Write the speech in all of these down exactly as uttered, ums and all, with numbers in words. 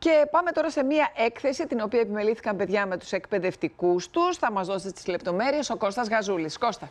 Και πάμε τώρα σε μία έκθεση την οποία επιμελήθηκαν παιδιά με τους εκπαιδευτικούς τους. Θα μας δώσει τις λεπτομέρειες ο Κώστας Γαζούλης. Κώστα.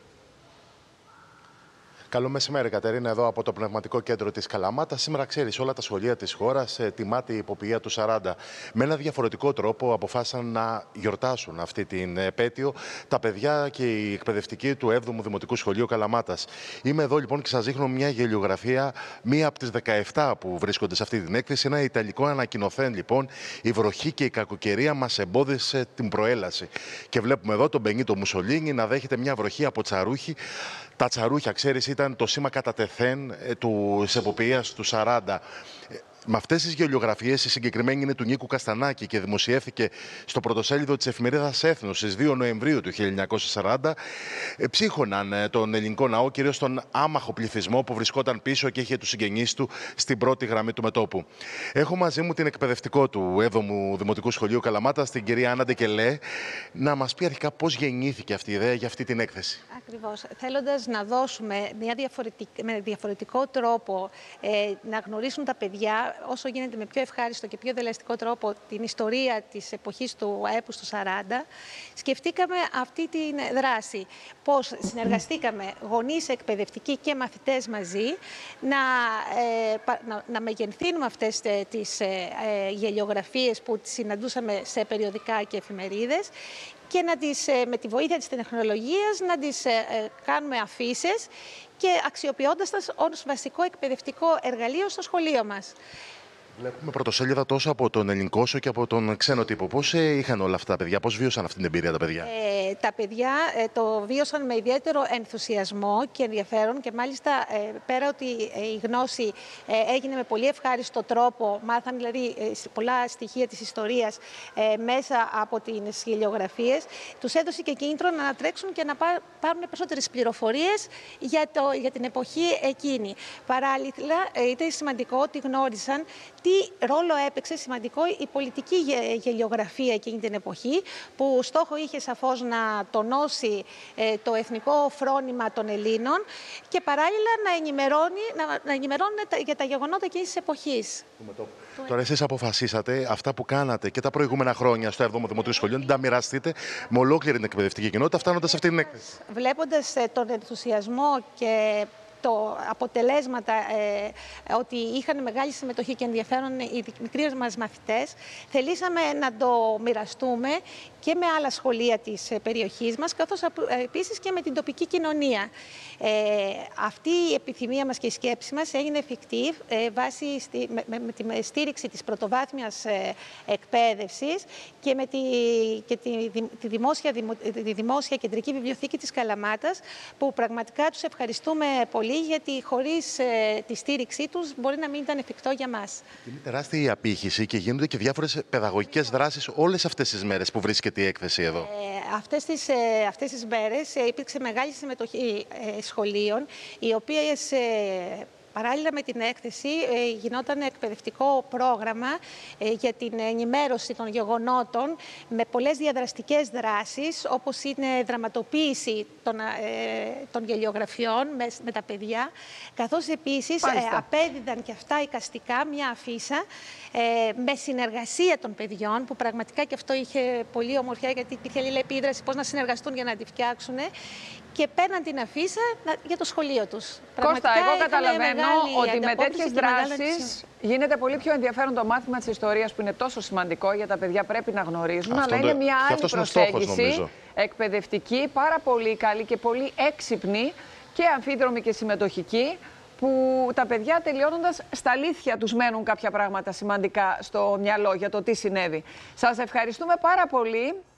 Καλό μεσημέρι, Κατερίνα, εδώ από το Πνευματικό Κέντρο της Καλαμάτας. Σήμερα, ξέρεις, όλα τα σχολεία της χώρας τιμάται η υποποιία του σαράντα. Με ένα διαφορετικό τρόπο αποφάσισαν να γιορτάσουν αυτή την επέτειο τα παιδιά και οι εκπαιδευτικοί του έβδομου Δημοτικού Σχολείου Καλαμάτας. Είμαι εδώ λοιπόν και σας δείχνω μια γελιογραφία, μία από τις δεκαεπτά που βρίσκονται σε αυτή την έκθεση. Ένα ιταλικό ανακοινωθέν λοιπόν. Η βροχή και η κακοκαιρία μας εμπόδισε την προέλαση. Και βλέπουμε εδώ τον Μπενίτο Μουσολίνι να δέχεται μια βροχή από τσαρούχι. Τα τσαρούχια, ξέρεις, ήταν το σήμα κατά τεθέν της εποποιίας του σαράντα. Με αυτές τις γελιογραφίες, η συγκεκριμένη είναι του Νίκου Καστανάκη και δημοσιεύθηκε στο πρωτοσέλιδο της εφημερίδας Έθνος στις δύο Νοεμβρίου του χίλια εννιακόσια σαράντα. Ψύχωναν τον ελληνικό ναό, κυρίως τον άμαχο πληθυσμό που βρισκόταν πίσω και είχε τους συγγενείς του στην πρώτη γραμμή του μετώπου. Έχω μαζί μου την εκπαιδευτικό του έβδομου Δημοτικού Σχολείου Καλαμάτας, την κυρία Άννα Ντεκελέ, να μας πει αρχικά πώς γεννήθηκε αυτή η ιδέα για αυτή την έκθεση. Ακριβώς. Θέλοντας να δώσουμε μια διαφορετικ... με διαφορετικό τρόπο ε, να γνωρίσουν τα παιδιά όσο γίνεται με πιο ευχάριστο και πιο δελεαστικό τρόπο την ιστορία της εποχής του έπους του σαράντα, σκεφτήκαμε αυτή τη δράση. Πώς συνεργαστήκαμε γονείς, εκπαιδευτικοί και μαθητές μαζί να, ε, να, να μεγενθύνουμε αυτές τις ε, ε, γελιογραφίες που τις συναντούσαμε σε περιοδικά και εφημερίδες και να τις, με τη βοήθεια της τεχνολογίας να τις κάνουμε αφίσες και αξιοποιώντας τα ως βασικό εκπαιδευτικό εργαλείο στο σχολείο μας. Βλέπουμε πρωτοσέλιδα τόσο από τον ελληνικό όσο και από τον ξένο τύπο. Πώς είχαν όλα αυτά τα παιδιά, πώς βίωσαν αυτή την εμπειρία τα παιδιά? Ε, τα παιδιά ε, το βίωσαν με ιδιαίτερο ενθουσιασμό και ενδιαφέρον και μάλιστα ε, πέρα ότι ε, η γνώση ε, έγινε με πολύ ευχάριστο τρόπο, μάθαν δηλαδή ε, πολλά στοιχεία της ιστορίας ε, μέσα από τις γελιογραφίες, τους έδωσε και κίνητρο να ανατρέξουν και να πάρουν περισσότερες πληροφορίες για, το, για την εποχή εκείνη. Παράλληλα, ε, ήταν σημαντικό ότι γνώρισαν τι ρόλο έπαιξε σημαντικό η πολιτική γελιογραφία εκείνη την εποχή, που στόχο είχε σαφώς να τονώσει ε, το εθνικό φρόνημα των Ελλήνων και παράλληλα να ενημερώνει, να, να ενημερώνει για τα γεγονότα εκείνης της εποχής. Τώρα εσείς αποφασίσατε αυτά που κάνατε και τα προηγούμενα χρόνια στο έβδομο Δημοτικό Σχολείο να τα μοιραστείτε με ολόκληρη την εκπαιδευτική κοινότητα, φτάνοντας σε αυτή την έκθεση. Βλέποντας ε, τον ενθουσιασμό και το αποτελέσματα ε, ότι είχαν μεγάλη συμμετοχή και ενδιαφέρον οι μικροί μας μαθητές, θελήσαμε να το μοιραστούμε και με άλλα σχολεία της περιοχής μας, καθώς επίσης και με την τοπική κοινωνία. Ε, αυτή η επιθυμία μας και η σκέψη μας έγινε εφικτή ε, βάσει στη, με, με, με τη στήριξη της πρωτοβάθμιας ε, εκπαίδευσης και με τη, και τη, τη, δημόσια, τη δημόσια κεντρική βιβλιοθήκη της Καλαμάτας, που πραγματικά τους ευχαριστούμε πολύ, γιατί χωρίς ε, τη στήριξή τους μπορεί να μην ήταν εφικτό για μας. Είναι τεράστια η απήχηση και γίνονται και διάφορες παιδαγωγικές δράσεις όλες αυτές τις μέρες που βρίσκεται η έκθεση εδώ. Ε, αυτές, τις, ε, αυτές τις μέρες ε, υπήρξε μεγάλη συμμετοχή ε, σχολείων, οι οποίες ε, παράλληλα με την έκθεση ε, γινόταν εκπαιδευτικό πρόγραμμα ε, για την ενημέρωση των γεγονότων με πολλές διαδραστικές δράσεις, όπως είναι δραματοποίηση των, ε, των γελιογραφιών με, με τα παιδιά, καθώς επίσης ε, απέδιδαν και αυτά εικαστικά μια αφίσα ε, με συνεργασία των παιδιών, που πραγματικά και αυτό είχε πολύ ομορφιά, γιατί υπήρχε αλληλεπίδραση πώς να συνεργαστούν για να τη φτιάξουν, και παίρναν την αφίσα για το σχολείο τους. Κώστα, εγώ καταλαβαίνω ότι με τέτοιες δράσεις γίνεται πολύ πιο ενδιαφέρον το μάθημα της ιστορίας, που είναι τόσο σημαντικό για τα παιδιά, πρέπει να γνωρίζουν, αυτό αλλά το... είναι μια άλλη προσέγγιση στόχος, εκπαιδευτική, πάρα πολύ καλή και πολύ έξυπνη και αμφίδρομη και συμμετοχική, που τα παιδιά τελειώνοντας στα αλήθεια τους μένουν κάποια πράγματα σημαντικά στο μυαλό για το τι συνέβη. Σας ευχαριστούμε πάρα πολύ.